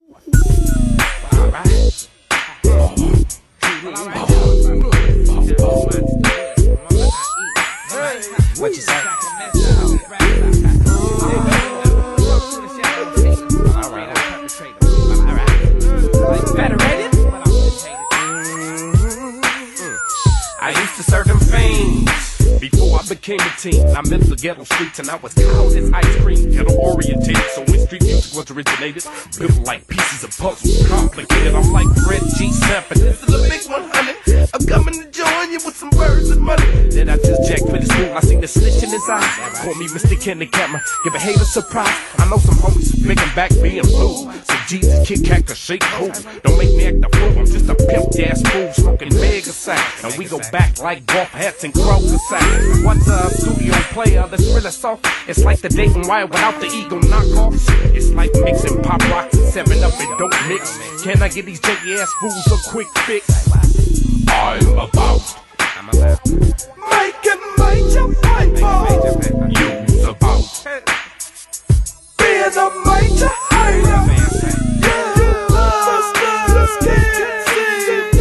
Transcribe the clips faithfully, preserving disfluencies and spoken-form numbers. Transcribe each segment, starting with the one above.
What you say? I used to serve them fiends before I became a teen. I met the ghetto streets and I was cold as ice cream. Ghetto orientated, so when street music was originated, built like pieces of puzzles, complicated. I'm like Fred G. Sanford. This is the big one hundred. I'm coming to join you with some birds and money. Then I just jacked for the spoon. I seen the snitch in his eyes. Call me Mister Kenny Camera. Give a hater surprise. I know some homies making back being blue. So Jesus, Kit Kat, can shake cool. Don't make me act a fool. I'm just a pimp ass fool smoking mega sack. And we go back like golf hats and Kroger sacks. What's a studio player that's really soft? It's like the Dayton Wire without the ego knockoffs. It's like mixing pop rocks and seven up and don't mix. Can I get these janky ass fools a quick fix? I'm about I'm about making major paper. You's about being a major hater. Yeah, busters can't see.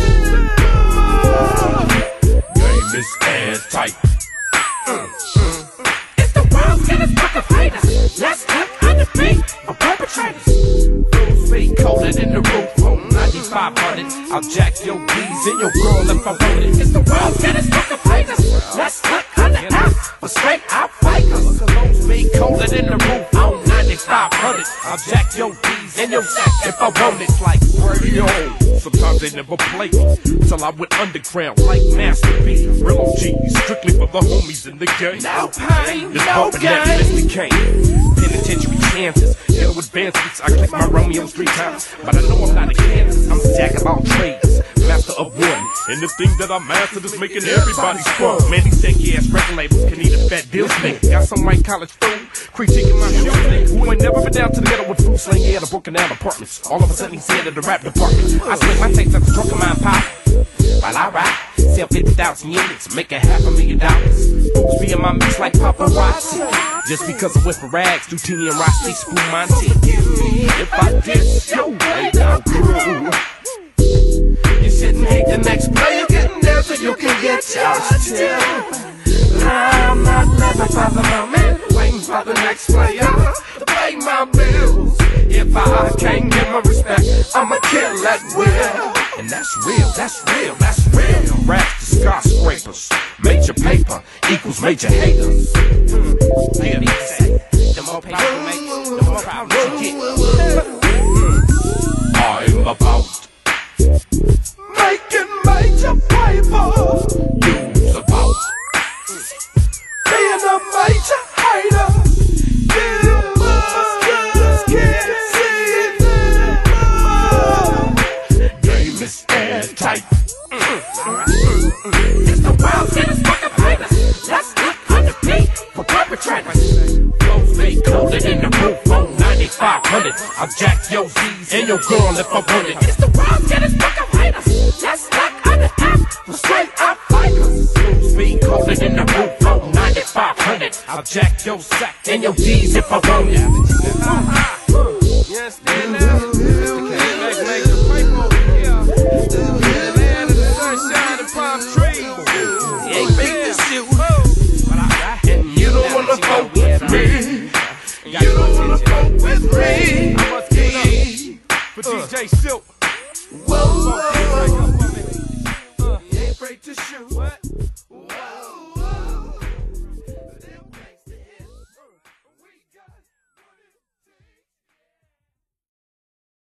Game is airtight. Mm, mm. It's the world's greatest book of haters. Let's look on the feet of perpetrators. Fools be coated in the roof on ninety-five hundred. I'll jack your D's and your girl if I want it. It's the world's greatest book of haters. Let's look on the F for straight out fighters. Fools be coated in the roof on ninety-five hundred. I'll jack your D's and your sack if I want it. Like radio. Sometimes they never play me till I went underground like Master P. Real O Gs, strictly for the homies in the game. No pain, this no gain. Mister Kane, penitentiary Kansas. Ghetto advancements, I click my Romeos three times. But I know I'm not a Kansas, I'm a jack of all trades, master of one. And the thing that I mastered is making everybody sprung. Man, these janky ass record labels can eat a fat deal snake. Got some white college fool critiquing my shoes, who ain't never been down to the ghetto with food slang. He had a broken down apartments. All of a sudden he's head of the rap department. I swing my tapes at the trunk of my pop while I ride. Sell fifty thousand units, make a half a million dollars. Fools be in my mix like paparazzi. Just because I went for rags, Dutini and Rossi, spoon my tea. If I diss your way down crew, you shouldn't hate the next player getting there so you can get yours too. I'm not living for the moment, waiting for the next player to pay my bills. If I can't get my respect, I'ma kill at will. And that's real, that's real, that's real. Raps to skyscrapers, major paper equals major haters. Mm. Yeah, they say, the more paper you make, the more problems you get. Mm. I'm about making major paper. You's about being a major hater. You busters can't see. Game is airtight. It's the world's greatest book of haters. Let's look on the feet for perpetrators. Those be coated in the roof on ninety-five hundred. I'll jack your Z's and your girl if I want it. It's the world's greatest book of haters. Let's look on the F for straight out fighters. Those be coated in the roof on ninety-five hundred. I'll jack your sack and your D's if I want it. You understand now? Mister K, make the paper. Yeah. Land of the sunshine and palm trees. He ain't make this shit. And you don't wanna fuck with me. You don't wanna fuck with me. I must get up for D J Silk. Whoa.